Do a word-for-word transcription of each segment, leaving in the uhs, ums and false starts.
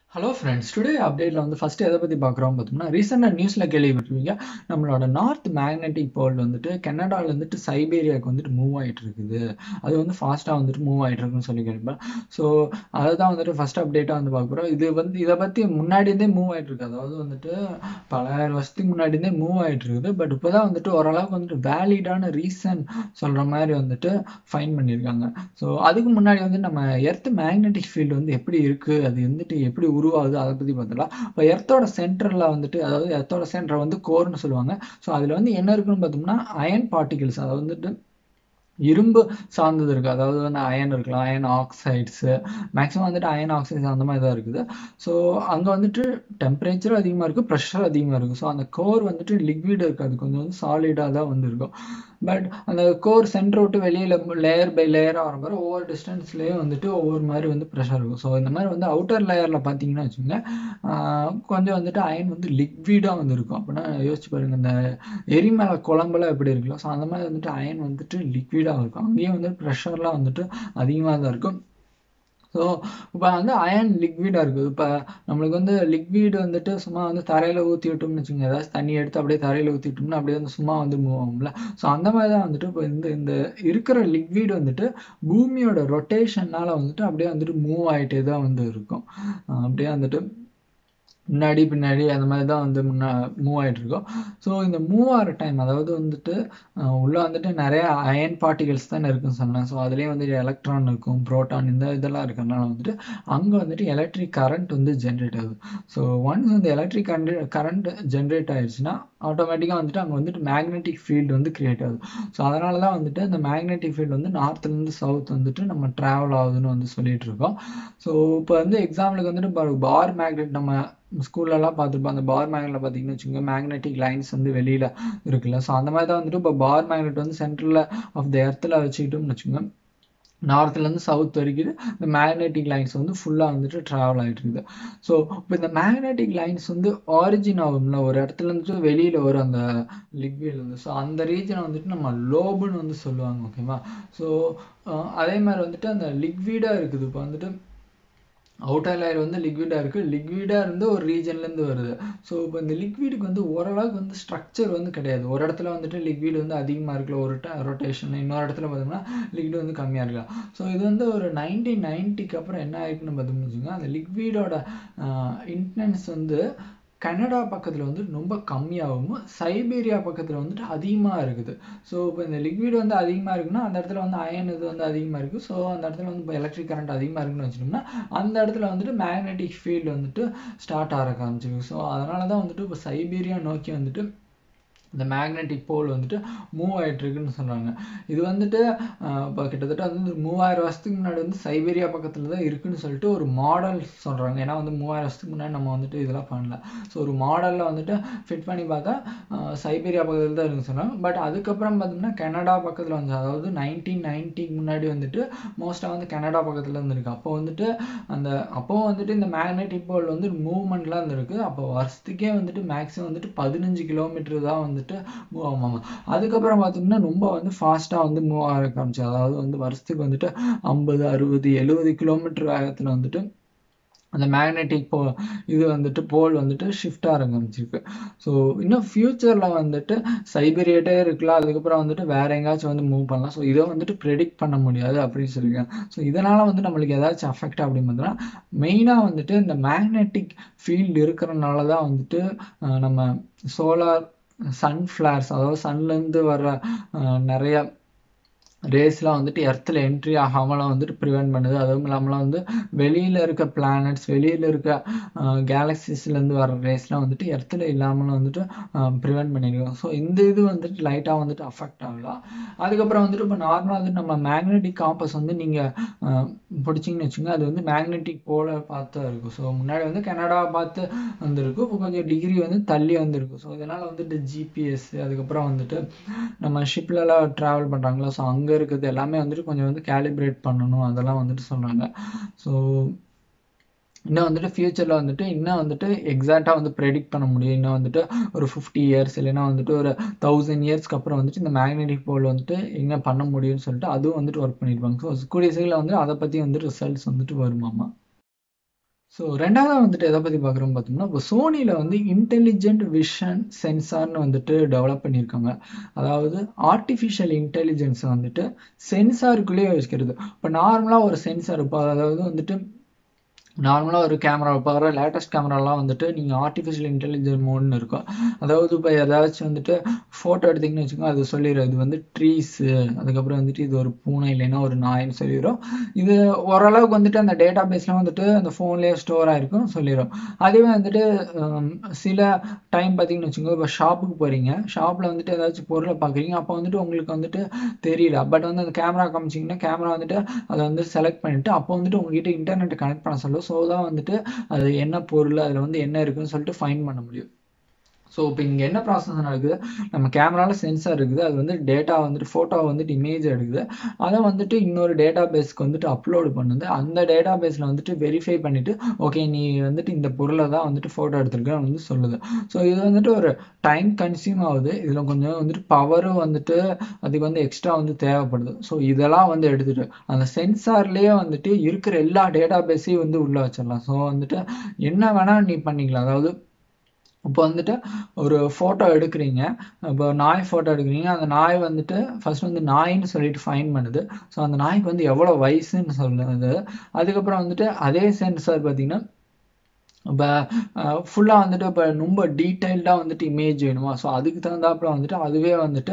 Hello friends, today அப்டேட்ல வந்து first எதை பத்தி பார்க்குறோம் பார்த்தோம்னா, ரீசெண்டா நியூஸ்ல கேள்விப்பட்டிருப்பீங்க. நம்மளோட நார்த் மேக்னெட்டிக் போல் வந்துட்டு கனடால இருந்துட்டு சைபீரியாவுக்கு வந்துட்டு மூவ் ஆயிட்டு இருக்குது. அது வந்து ஃபாஸ்டா வந்துட்டு மூவ் ஆயிட்டு இருக்குன்னு சொல்லி கேள்விப்பட்டேன். ஸோ அதை தான் வந்துட்டு ஃபர்ஸ்ட் அப்டேட்டா வந்து பார்க்க போறோம். இது வந்து இதை பத்தி முன்னாடி இருந்தே மூவ் ஆயிட்டு இருக்கு. அதாவது வந்துட்டு பலாயிரம் வருஷத்துக்கு முன்னாடி இருந்தே மூவ் ஆயிட்டு இருக்குது. பட் இப்போதான் வந்துட்டு ஓரளவுக்கு வந்துட்டு வேலிடான ரீசன் சொல்ற மாதிரி வந்துட்டு ஃபைன் பண்ணியிருக்காங்க. ஸோ அதுக்கு முன்னாடி வந்து நம்ம எர்த் மேக்னெட்டிக் ஃபீல்டு வந்து எப்படி இருக்கு, அது வந்துட்டு எப்படி உருவாகுது, அதை பத்தி பார்த்தலாம். இப்போ எர்த்தோட சென்டர்ல வந்துட்டு, அதாவது எர்த்தோட சென்டர் வந்து கோர்னு சொல்லுவாங்க. ஸோ அதுல வந்து என்ன இருக்குன்னு பார்த்தோம்னா அயன் பார்ட்டிகிள்ஸ், அதாவது வந்துட்டு இரும்பு சார்ந்தது இருக்குது. அதாவது வந்து அயன் இருக்கலாம், அயன் ஆக்சைட்ஸு, மேக்ஸிமம் வந்துட்டு அயன் ஆக்சைட்ஸ் அந்த மாதிரி தான் இருக்குது. ஸோ அங்கே வந்துட்டு டெம்பரேச்சரும் அதிகமாக இருக்குது, ப்ரெஷர் அதிகமாக இருக்குது. ஸோ அந்த கோர் வந்துட்டு லிக்விட் இருக்காது, கொஞ்சம் வந்து சாலிடாக தான் வந்து இருக்கும். பட் அந்த கோர் சென்டர் விட்டு வெளியில் லேயர் பை லேயராக வரப்போ ஒவ்வொரு டிஸ்டன்ஸ்லேயும் வந்துட்டு ஒவ்வொரு மாதிரி வந்து ப்ரெஷர் இருக்கும். ஸோ இந்த மாதிரி வந்து அவுட்டர் லேயரில் பார்த்தீங்கன்னா வச்சுக்கோங்க, கொஞ்சம் வந்துட்டு அயன் வந்து லிக்விடாக வந்து இருக்கும். அப்படின்னா யோசிச்சு பாருங்கள், இந்த எரிமலை குழம்புலாம் எப்படி இருக்குல்ல, ஸோ அந்த மாதிரி வந்துட்டு அயன் வந்துட்டு லிக்விடாக இருக்கும். அங்கேயும் வந்து ப்ரெஷர்லாம் வந்துட்டு அதிகமாக தான் இருக்கும். ஸோ இப்போ வந்து அயன் லிக்விடாக இருக்குது. இப்போ நம்மளுக்கு வந்து லிக்விட் வந்துட்டு சும்மா வந்து தரையில் ஊற்றி விட்டோம்னு வச்சுக்கோங்க, ஏதாச்சும் தண்ணி எடுத்து அப்படியே தரையில் ஊற்றி விட்டோம்னா அப்படியே வந்து சும்மா வந்து மூவ் ஆகும்ல. ஸோ அந்த மாதிரி தான் வந்துட்டு இப்போ இந்த இந்த இருக்கிற லிக்விட் வந்துட்டு பூமியோட ரொட்டேஷனால் வந்துட்டு அப்படியே வந்துட்டு மூவ் ஆகிட்டே தான் வந்து இருக்கும். அப்படியே வந்துட்டு முன்னாடி பின்னாடி அந்த மாதிரி தான் வந்து முன்னா மூவ் ஆகிட்டு இருக்கோம். ஸோ இந்த மூவ் ஆகிற டைம், அதாவது வந்துட்டு உள்ளே வந்துட்டு நிறைய அயன் பார்ட்டிகல்ஸ் தானே இருக்குன்னு சொன்னேன். ஸோ அதுலேயே வந்துட்டு எலக்ட்ரான் இருக்கும், ப்ரோட்டான், இந்த இதெல்லாம் இருக்கிறதுனால வந்துட்டு அங்கே வந்துட்டு எலக்ட்ரிக் கரண்ட் வந்து ஜென்ரேட் ஆகுது. ஸோ ஒன்ஸ் வந்து எலக்ட்ரிக் கரண்ட் கரண்ட் ஜென்ரேட் ஆயிடுச்சுன்னா ஆட்டோமேட்டிக்காக வந்துட்டு அங்கே வந்துட்டு மேக்னெட்டிக் ஃபீல்டு வந்து கிரியேட் ஆகுது. ஸோ அதனால தான் வந்துட்டு அந்த மேக்னெட்டிக் ஃபீல்டு வந்து நார்த்லேருந்து சவுத் வந்துட்டு நம்ம ட்ராவல் ஆகுதுன்னு வந்து சொல்லிட்டு இருக்கோம். ஸோ இப்போ வந்து எக்ஸாம்பிளுக்கு வந்துட்டு பார் மேக்னெட், நம்ம ஸ்கூல்லலாம் பார்த்துருப்போம். அந்த பார் மேக்னெட்டில் பார்த்தீங்கன்னு வச்சுக்கோங்க, மேக்னெட்டிக் லைன்ஸ் வந்து வெளியில் இருக்குல்ல. ஸோ அந்த மாதிரி தான் வந்துட்டு இப்போ பார் மேக்னெட் வந்து சென்டரில் ஆஃப் த எர்த்தில் வச்சுக்கிட்டோம்னு வச்சுக்கோங்க, நார்த்லேருந்து சவுத் வரைக்கும் இந்த மேக்னெட்டிக் லைன்ஸ் வந்து ஃபுல்லாக வந்துட்டு ட்ராவல் ஆகிட்டு இருக்குது. ஸோ இப்போ இந்த மேக்னெட்டிக் லைன்ஸ் வந்து ஆரிஜின் ஆகும்ல, ஒரு இடத்துல இருந்துட்டு வெளியில் வரும் அந்த லிக்விட் வந்து. ஸோ அந்த ரீஜனை வந்துட்டு நம்ம லோபுன்னு வந்து சொல்லுவாங்க, ஓகேவா. ஸோ அதே மாதிரி வந்துட்டு அந்த லிக்விடாக இருக்குது. இப்போ வந்துட்டு அவுட்டர் லேயர் வந்து லிக்விடாக இருக்குது, லிக்விடாக இருந்து ஒரு ரீஜன்லேருந்து வருது. ஸோ இப்போ இந்த லிக்விடுக்கு வந்து ஓரளவுக்கு வந்து ஸ்ட்ரக்சர் வந்து கிடையாது. ஒரு இடத்துல வந்துட்டு லிக்விட் வந்து அதிகமாக இருக்குல்ல ஒரு ரொட்டேஷன், இன்னொரு இடத்துல பார்த்தோம்னா லிக்விட் வந்து கம்மியாக இருக்கலாம். ஸோ இது வந்து ஒரு நைன்டீன் நைன்ட்டிக்கு அப்புறம் என்ன ஆயிருக்குன்னு பார்த்தோம்னு வச்சுக்கோங்க, அந்த லிக்விடோட இன்டென்ஸ் வந்து கனடா பக்கத்தில் வந்து ரொம்ப கம்மியாகவும் சைபீரியா பக்கத்தில் வந்துட்டு அதிகமாக இருக்குது. ஸோ இப்போ இந்த லிக்விட் வந்து அதிகமாக இருக்குன்னா அந்த இடத்துல வந்து அயன் இது வந்து அதிகமாக இருக்குது. ஸோ அந்த இடத்துல வந்து இப்போ எலக்ட்ரிக் கரண்ட் அதிகமாக இருக்குன்னு வச்சுட்டோம்னா அந்த இடத்துல வந்துட்டு மேக்னெட்டிக் ஃபீல்டு வந்துட்டு ஸ்டார்ட் ஆக ஆரம்பிச்சிருக்கு. ஸோ அதனால தான் வந்துட்டு இப்போ சைபீரியா நோக்கி வந்துட்டு இந்த மேக்னெட்டிக் போல் வந்துட்டு மூவ் ஆகிட்டுருக்குன்னு சொல்கிறாங்க. இது வந்துட்டு இப்போ கிட்டத்தட்ட வந்து மூவாயிரம் வருஷத்துக்கு முன்னாடி வந்து சைபீரியா பக்கத்தில் தான் இருக்குதுன்னு சொல்லிட்டு ஒரு மாடல் சொல்கிறாங்க. ஏன்னா வந்து மூவாயிரம் வருஷத்துக்கு முன்னாடி நம்ம வந்துட்டு இதெல்லாம் பண்ணல. ஸோ ஒரு மாடலில் வந்துட்டு ஃபிட் பண்ணி பார்த்தா சைபீரியா பக்கத்தில் தான் இருக்குன்னு சொன்னாங்க. பட் அதுக்கப்புறம் பார்த்தோம்னா கனடா பக்கத்தில் வந்து, அதாவது நைன்டீன் நைன்ட்டிக்கு முன்னாடி வந்துட்டு மோஸ்ட்டாக வந்து கனடா பக்கத்தில் இருந்துருக்கு. அப்போ வந்துட்டு அந்த அப்போ வந்துட்டு இந்த மேக்னெட்டிக் போல் வந்து மூவ்மெண்ட்லாம் இருந்திருக்கு. அப்போ வருஷத்துக்கே வந்துட்டு மேக்ஸிமம் வந்துட்டு பதினஞ்சு கிலோமீட்டர் தான் வந்துட்டு மூவ் ஆகும். அதுக்கப்புறம் பார்த்தோம்னா ரொம்ப வந்து ஃபாஸ்ட்டாக வந்து மூவ் ஆக ஆரம்பிச்சு, அதாவது வந்து வருஷத்துக்கு வந்துட்டு ஐம்பது அறுபது எழுபது கிலோமீட்டர் வேகத்தில் வந்துட்டு அந்த மேக்னெட்டிக் போ இது வந்துட்டு போல் வந்துட்டு ஷிஃப்ட் ஆரம்பிச்சிருக்கு. ஸோ இன்னும் ஃப்யூச்சரில் வந்துட்டு சைபீரியாட்டே இருக்கலாம், அதுக்கப்புறம் வந்துட்டு வேற எங்கேயாச்சும் வந்து மூவ் பண்ணலாம். ஸோ இதை வந்துட்டு ப்ரெடிக்ட் பண்ண முடியாது அப்படின்னு சொல்லியிருக்காங்க. ஸோ இதனால் வந்து நம்மளுக்கு ஏதாச்சும் அஃபெக்ட் அப்படின்னு பார்த்தோம்னா மெயினாக வந்துட்டு இந்த மேக்னெட்டிக் ஃபீல்டு இருக்கிறனால தான் வந்துட்டு நம்ம சோலார் சன் ஃப்ளார்ஸ், அதாவது சன்லேருந்து வர்ற நிறைய ரேஸ்லாம் வந்துட்டு எர்த்தில் என்ட்ரி ஆகாமலாம் வந்துட்டு ப்ரிவெண்ட் பண்ணுது. அதுவும் இல்லாமலாம் வந்து வெளியில் இருக்க பிளானட்ஸ், வெளியில் இருக்க கேலக்சிஸ்லேருந்து வர ரேஸ்லாம் வந்துட்டு எர்த்தில் இல்லாமலும் வந்துட்டு ப்ரிவெண்ட் பண்ணியிருக்கோம். ஸோ இந்த இது வந்துட்டு லைட்டாக வந்துட்டு அஃபெக்ட் ஆகலாம். அதுக்கப்புறம் வந்துட்டு இப்போ நார்மலாக வந்துட்டு நம்ம மேக்னெட்டிக் காம்பஸ் வந்து நீங்கள் பிடிச்சிங்கன்னு வச்சுங்க, அது வந்து மேக்னெட்டிக் போல பார்த்து இருக்கும். ஸோ முன்னாடி வந்து கனடாவை பார்த்து வந்துருக்கும், இப்போ கொஞ்சம் டிகிரி வந்து தள்ளி வந்துருக்கும். ஸோ இதனால் வந்துட்டு ஜிபிஎஸ், அதுக்கப்புறம் வந்துட்டு நம்ம ஷிப்லலாம் ட்ராவல் பண்ணுறாங்களா, ஸோ அங்கே இருக்கிறது எல்லாமே வந்துட்டு கொஞ்சம் வந்து கேலிப்ரேட் பண்ணணும், அதெல்லாம் வந்துட்டு சொல்கிறாங்க. ஸோ இன்னும் வந்துட்டு ஃப்யூச்சரில் வந்துட்டு இன்னும் வந்துட்டு எக்ஸாக்டாக வந்து ப்ரெடிக்ட் பண்ண முடியும். இன்னும் வந்துட்டு ஒரு ஃபிஃப்டி இயர்ஸ் இல்லைன்னா வந்துட்டு ஒரு தௌசண்ட் இயர்ஸ்க்கு அப்புறம் வந்துட்டு இந்த மேக்னெட்டிக் போல் வந்துட்டு எங்கே பண்ண முடியும்னு சொல்லிட்டு அதுவும் வந்துட்டு ஒர்க் பண்ணியிருப்பாங்க. ஸோ கூடிய சைடில் வந்துட்டு அதை பற்றி வந்துட்டு ரிசல்ட்ஸ் வந்துட்டு வருமாமா. ஸோ ரெண்டாவது வந்துட்டு எதை பற்றி பார்க்குறோம் பார்த்தோம்னா, இப்போ சோனியில் வந்து இன்டெலிஜென்ட் விஷன் சென்சார்னு வந்துட்டு டெவலப் பண்ணியிருக்காங்க. அதாவது ஆர்டிஃபிஷியல் இன்டெலிஜென்ஸ் வந்துட்டு சென்சாருக்குள்ளேயே வச்சுக்கிறது. இப்போ நார்மலாக ஒரு சென்சார் இப்போ அதாவது வந்துட்டு நார்மலாக ஒரு கேமரா பார்க்குற லேட்டஸ்ட் கேமராலாம் வந்துட்டு நீங்கள் ஆர்டிஃபிஷியல் இன்டெலிஜென்ஸ் மோட்னு இருக்கும். அதாவது இப்போ ஏதாச்சும் வந்துட்டு ஃபோட்டோ எடுத்திங்கன்னு வச்சுக்கோங்க, அது சொல்லிடும் இது வந்து ட்ரீஸு, அதுக்கப்புறம் வந்துட்டு இது ஒரு பூனை இல்லைன்னா ஒரு நாயின்னு சொல்லிடும். இது ஓரளவுக்கு வந்துட்டு அந்த டேட்டா பேஸ்லாம் வந்துட்டு அந்த ஃபோன்லேயே ஸ்டோர் ஆகிருக்கும் சொல்லிடும். அதுவே வந்துட்டு சில டைம் பார்த்தீங்கன்னு வச்சுக்கோங்க, இப்போ ஷாப்புக்கு போகிறீங்க, ஷாப்பில் வந்துட்டு ஏதாச்சும் பொருளை பார்க்குறீங்க, அப்போ வந்துட்டு உங்களுக்கு வந்துட்டு தெரியல, பட் வந்து அந்த கேமரா காமிச்சிங்கன்னா கேமரா வந்துட்டு அதை வந்து செலக்ட் பண்ணிவிட்டு அப்போ வந்துட்டு உங்ககிட்ட இன்டர்நெட் கனெக்ட் பண்ண சொல்லும். ஸோ தான் வந்துட்டு அது என்ன பொருள், அதில் வந்து என்ன இருக்குன்னு சொல்லிட்டு ஃபைண்ட் பண்ண முடியும். ஸோ இப்போ இங்கே என்ன ப்ராசஸ் நடக்குது, நம்ம கேமராவில் சென்சார் இருக்குது, அது வந்து டேட்டா வந்துட்டு ஃபோட்டோவை வந்துட்டு இமேஜ் எடுக்குது, அதை வந்துட்டு இன்னொரு டேட்டா பேஸ்க்கு வந்துட்டு அப்லோடு பண்ணுது. அந்த டேட்டா பேஸில் வந்துட்டு வெரிஃபை பண்ணிவிட்டு ஓகே நீ வந்துட்டு இந்த பொருளை தான் வந்துட்டு ஃபோட்டோ எடுத்துருக்கேன்னு வந்து சொல்லுது. ஸோ இது வந்துட்டு ஒரு டைம் கன்சியூம் ஆகுது, இதில் கொஞ்சம் வந்துட்டு பவரும் வந்துட்டு அதுக்கு வந்து எக்ஸ்ட்ரா வந்து தேவைப்படுது. ஸோ இதெல்லாம் வந்து எடுத்துகிட்டு அந்த சென்சார்லேயே வந்துட்டு இருக்கிற எல்லா டேட்டா பேஸையும் வந்து உள்ளே வச்சிடலாம். ஸோ வந்துட்டு என்ன வேணால் நீ பண்ணிக்கலாம். அதாவது இப்போ வந்துட்டு ஒரு ஃபோட்டோ எடுக்கிறீங்க, இப்போ நாய் ஃபோட்டோ எடுக்கிறீங்க, அந்த நாய் வந்துட்டு ஃபர்ஸ்ட் வந்து நாயின்னு சொல்லிட்டு ஃபைன் பண்ணுது. ஸோ அந்த நாய்க்கு வந்து எவ்வளோ வயசுன்னு சொல்லுது. அதுக்கப்புறம் வந்துட்டு அதே சென்சார் பார்த்தீங்கன்னா இப்போ ஃபுல்லாக வந்துட்டு இப்போ ரொம்ப டீட்டெயில்டாக வந்துட்டு இமேஜ் வேணுமா, ஸோ அதுக்கு தகுந்தாப்புல வந்துட்டு அதுவே வந்துட்டு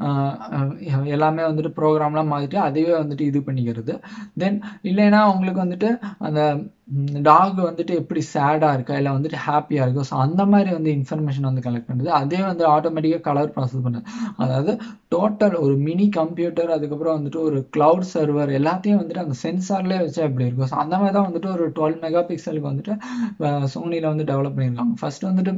எல்லாமே வந்துட்டு ப்ரோக்ராம்லாம் மாற்றிட்டு அதுவே வந்துட்டு இது பண்ணிக்கிறது. தென் இல்லைன்னா உங்களுக்கு வந்துட்டு அந்த டாக் வந்துட்டு எப்படி சேடாக இருக்கா இல்லை வந்துட்டு ஹாப்பியாக இருக்கா, ஸோ அந்த மாதிரி வந்து இன்ஃபர்மேஷன் வந்து கலெக்ட் பண்ணுது. அதே வந்து ஆட்டோமேட்டிக்காக கலர் ப்ராசஸ் பண்ணுது. அதாவது டோட்டல் ஒரு மினி கம்ப்யூட்டர், அதுக்கப்புறம் வந்துட்டு ஒரு கிளவுட் சர்வர் எல்லாத்தையும் வந்துட்டு அந்த சென்சார்லேயே வச்சா எப்படி இருக்கும். ஸோ அந்த மாதிரி தான் வந்துட்டு ஒரு டுவெல் மெகா பிக்சலுக்கு வந்துட்டு சோனியில் வந்து டெவலப் பண்ணியிருக்காங்க. ஃபர்ஸ்ட் வந்துட்டு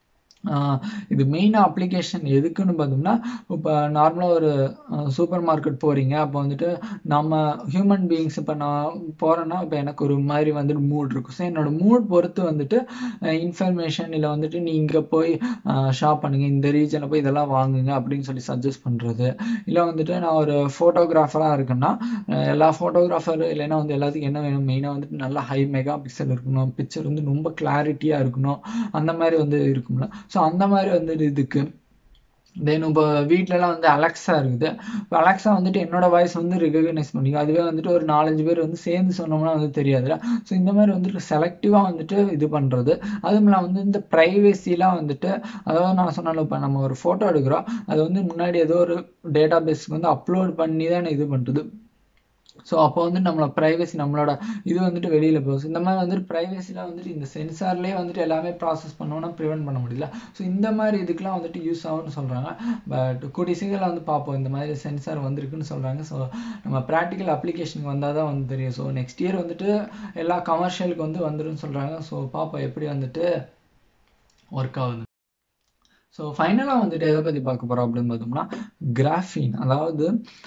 இது மெயினாக அப்ளிகேஷன் எதுக்குன்னு பார்த்தோம்னா, இப்போ நார்மலாக ஒரு சூப்பர் மார்க்கெட் போகிறீங்க, அப்போ வந்துட்டு நம்ம ஹியூமன் பீயிங்ஸ் இப்போ நான் போகிறேன்னா இப்போ எனக்கு ஒரு மாதிரி வந்துட்டு மூட் இருக்கும். ஸோ என்னோட மூட் பொறுத்து வந்துட்டு இன்ஃபர்மேஷன் இல்லை வந்துட்டு நீ இங்கே போய் ஷாப் பண்ணுங்க, இந்த ரீஜனில் போய் இதெல்லாம் வாங்குங்க அப்படின்னு சொல்லி சஜஸ்ட் பண்ணுறது. இல்லை வந்துட்டு நான் ஒரு ஃபோட்டோகிராஃபராக இருக்கேன்னா எல்லா ஃபோட்டோகிராஃபர் இல்லைன்னா வந்து எல்லாத்துக்கும் என்ன வேணும், மெயினாக வந்துட்டு நல்லா ஹை மெகா பிக்சல் இருக்கணும், பிக்சர் வந்து ரொம்ப கிளாரிட்டியாக இருக்கணும், அந்த மாதிரி வந்து இருக்கும்ல. ஸோ அந்த மாதிரி வந்துட்டு இதுக்கு தென் இப்போ வீட்டிலலாம் வந்து அலெக்ஸா இருக்குது. இப்போ அலெக்ஸா வந்துட்டு என்னோட வாய்ஸ் வந்து ரெகக்னைஸ் பண்ணிக்கும். அதுவே வந்துட்டு ஒரு நாலஞ்சு பேர் வந்து சேர்ந்து சொன்னோம்னா வந்து தெரியாதுல்ல. ஸோ இந்த மாதிரி வந்துட்டு செலக்டிவாக வந்துட்டு இது பண்ணுறது. அதுவும் இல்லாமல் வந்து இந்த ப்ரைவேசிலாம் வந்துட்டு, அதாவது நான் சொன்னாலும் இப்போ நம்ம ஒரு ஃபோட்டோ எடுக்கிறோம், அது வந்து முன்னாடி ஏதோ ஒரு டேட்டா பேஸ்க்கு வந்து அப்லோட் பண்ணி தான் இது பண்ணுறது. ஸோ அப்போ வந்து நம்மளோட ப்ரைவசி நம்மளோட இது வந்துட்டு வெளியில் போகுது. இந்த மாதிரி வந்துட்டு ப்ரைவசிலாம் வந்துட்டு இந்த சென்சார்லேயே வந்துட்டு எல்லாமே ப்ராசஸ் பண்ணோன்னா ப்ரிவென்ட் பண்ண முடியல. ஸோ இந்த மாதிரி இதுக்கெலாம் வந்துட்டு யூஸ் ஆகும்னு சொல்கிறாங்க. பட் கூடிய சீக்கிரம் வந்து பார்ப்போம் இந்த மாதிரி சென்சார் வந்திருக்குன்னு சொல்கிறாங்க. ஸோ நம்ம ப்ராக்டிக்கல் அப்ளிகேஷனுக்கு வந்தால் தான் வந்து தெரியும். ஸோ நெக்ஸ்ட் இயர் வந்துட்டு எல்லா கமர்ஷியலுக்கு வந்து வந்துருன்னு சொல்கிறாங்க. ஸோ பார்ப்போம் எப்படி வந்துட்டு ஒர்க் ஆகுது. ஸோ ஃபைனலாக வந்துட்டு எதை பற்றி பார்க்க போகிறோம் அப்படின்னு பார்த்தோம்னா, கிராஃபீன். அதாவது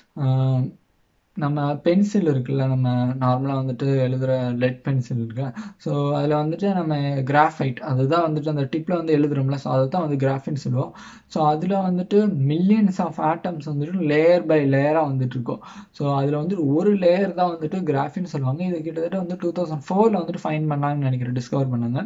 நம்ம பென்சில் இருக்குல்ல, நம்ம நார்மலாக வந்துட்டு எழுதுகிற லெட் பென்சில் இருக்குல்ல, ஸோ அதில் வந்துட்டு நம்ம கிராஃபைட் அதுதான் வந்துட்டு அந்த டிப்பில் வந்து எழுதுறோம்ல, ஸோ அதை தான் வந்து கிராஃபின்னு சொல்லுவோம். ஸோ அதில் வந்துட்டு மில்லியன்ஸ் ஆஃப் ஆட்டம்ஸ் வந்துட்டு லேயர் பை லேயராக வந்துட்டு இருக்கும். ஸோ அதில் வந்துட்டு ஒரு லேயர் தான் வந்துட்டு கிராஃபின்னு சொல்லுவாங்க. இது கிட்டத்தட்ட வந்து டூ தௌசண்ட் ஃபோரில் வந்துட்டு ஃபைன் பண்ணாங்கன்னு நினைக்கிறேன், டிஸ்கவர் பண்ணாங்க.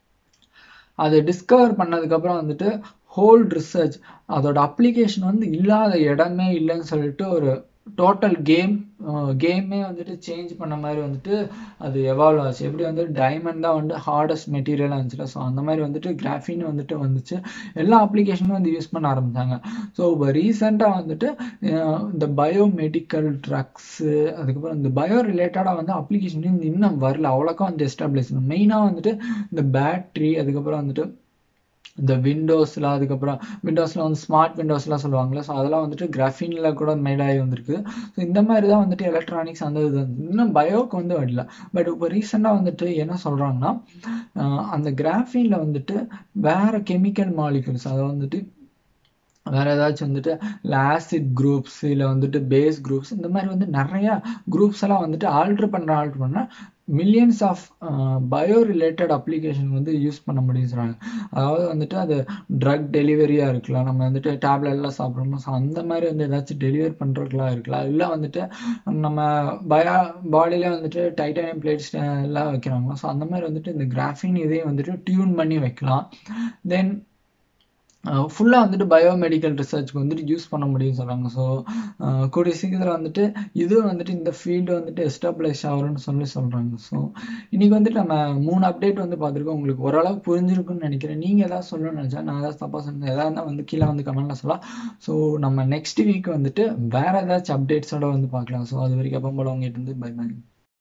அது டிஸ்கவர் பண்ணதுக்கப்புறம் வந்துட்டு ஹோல் ரிசர்ச் அதோட அப்ளிகேஷன் வந்து இல்லாத இடமே இல்லைன்னு சொல்லிட்டு ஒரு டோட்டல் கேம் கேமே வந்துட்டு சேஞ்ச் பண்ண மாதிரி வந்துட்டு அது எவால்வ் ஆச்சு. எப்படி வந்து டைமண்ட் தான் வந்து ஹார்டஸ்ட் மெட்டீரியலாக இருந்துச்சுல, ஸோ அந்த மாதிரி வந்துட்டு கிராஃபின் வந்துட்டு வந்துச்சு. எல்லா அப்ளிகேஷனும் வந்து யூஸ் பண்ண ஆரம்பித்தாங்க. ஸோ இப்போ ரீசெண்டாக வந்துட்டு இந்த பயோமெடிக்கல் ட்ரக்ஸு, அதுக்கப்புறம் இந்த பயோ ரிலேட்டடாக வந்து அப்ளிகேஷன் இன்னும் வரல, அவ்வளோக்கா வந்து எஸ்டாப்ளிஷ். மெயினாக வந்துட்டு இந்த பேட்ரி, அதுக்கப்புறம் வந்துட்டு இந்த விண்டோஸில், அதுக்கப்புறம் விண்டோஸில் வந்து ஸ்மார்ட் விண்டோஸ்லாம் சொல்லுவாங்களே, ஸோ அதெல்லாம் வந்துட்டு கிராஃபினில் கூட மேடாகி வந்திருக்கு. ஸோ இந்த மாதிரி தான் வந்துட்டு எலக்ட்ரானிக்ஸ் அந்த இது இன்னும் பயோக்கு வந்து வரல. பட் இப்போ ரீசெண்டாக வந்துட்டு என்ன சொல்கிறாங்கன்னா, அந்த கிராஃபினில் வந்துட்டு வேறு கெமிக்கல் மாலிகுல்ஸ், அதை வந்துட்டு வேறு ஏதாச்சும் வந்துட்டு இல்லை ஆசிட் குரூப்ஸ் இல்லை வந்துட்டு பேஸ் குரூப்ஸ், இந்த மாதிரி வந்து நிறையா குரூப்ஸ் எல்லாம் வந்துட்டு ஆல்ட்ரு பண்ணுற ஆல்ட்ரு பண்ணால் millions of bio related application வந்து யூஸ் பண்ண முடியும்னு சொல்கிறாங்க. அதாவது வந்துட்டு அது ட்ரக் டெலிவரியாக இருக்கலாம், நம்ம வந்துட்டு டேப்லெட்லாம் சாப்பிட்றோமோ ஸோ அந்த மாதிரி வந்து ஏதாச்சும் டெலிவரி பண்ணுறதுக்குலாம் இருக்கலாம், இல்லை வந்துட்டு நம்ம பயா பாடியிலே வந்துட்டு டைட்டானியம் பிளேட்ஸ் எல்லாம் வைக்கிறாங்களோ ஸோ அந்த மாதிரி வந்துட்டு இந்த கிராஃபின் இதையும் வந்துட்டு டியூன் பண்ணி வைக்கலாம். தென் ஃபுல்லாக வந்துட்டு பயோமெடிக்கல் ரிசர்ச்க்கு வந்துட்டு யூஸ் பண்ண முடியும்னு சொல்கிறாங்க. ஸோ கூடிய சீக்கிரத்தில் வந்துட்டு இது வந்துட்டு இந்த ஃபீல்டு வந்துட்டு எஸ்டாப்ளிஷ் ஆகும்னு சொல்லி சொல்கிறாங்க. ஸோ இன்றைக்கி வந்துட்டு நம்ம மூணு அப்டேட் வந்து பார்த்துருக்கோம். உங்களுக்கு ஓரளவு புரிஞ்சிருக்குன்னு நினைக்கிறேன். நீங்கள் எதாவது சொல்லணும்னு நினச்சா, நான் ஏதாவது தப்பாக சொன்னேன் எதாக இருந்தால் வந்து கீழே வந்து கமெண்ட்டில் சொல்லலாம். ஸோ நம்ம நெக்ஸ்ட் வீக் வந்துட்டு வேறு ஏதாச்சும் அப்டேட்ஸோடு வந்து பார்க்கலாம். ஸோ அது வரைக்கும் அப்போ போல உங்ககிட்ட இருந்து பை பை.